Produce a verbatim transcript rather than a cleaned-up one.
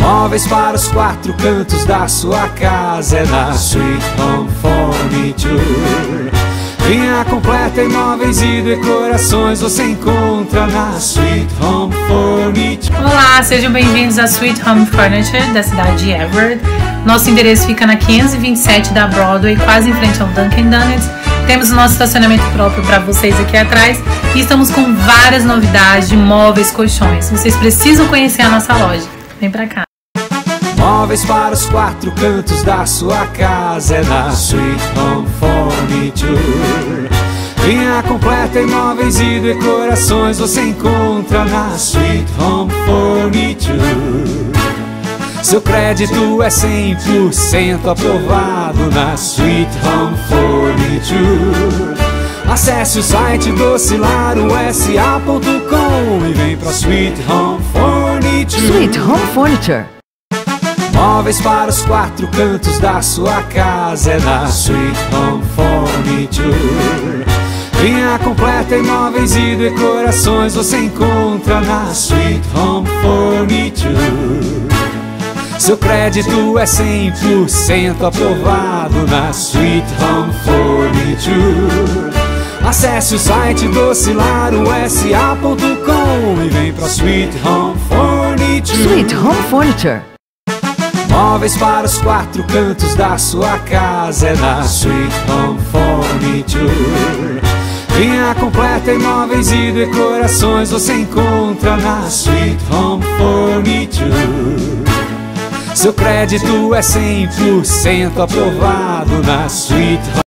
Móveis para os quatro cantos da sua casa é na Sweet Home Furniture. Linha completa em móveis e decorações você encontra na Sweet Home Furniture. Olá, sejam bem-vindos à Sweet Home Furniture da cidade de Everett. Nosso endereço fica na quinhentos e vinte e sete da Broadway, quase em frente ao Dunkin' Donuts. Temos o nosso estacionamento próprio para vocês aqui atrás e estamos com várias novidades de móveis, colchões. Vocês precisam conhecer a nossa loja. Vem pra cá. Móveis para os quatro cantos da sua casa é na Sweet Home Furniture. Linha completa em móveis e decorações você encontra na Sweet Home Furniture. Seu crédito é cem por cento aprovado na Sweet Home Furniture. Acesse o site docilaro s a ponto com e vem pra Sweet Home Furniture. Sweet Home Furniture. Móveis para os quatro cantos da sua casa é na Sweet Home Furniture. Linha completa em móveis e decorações você encontra na Sweet Home Furniture. Seu crédito é cem por cento aprovado na Sweet Home Furniture. Acesse o site docilaro s a ponto com e vem pra Sweet Home Furniture. Sweet Home Furniture. Móveis para os quatro cantos da sua casa é na Sweet Home Furniture. Linha completa em móveis e decorações você encontra na Sweet Home Furniture. Seu crédito é cem por cento aprovado na Sweet Home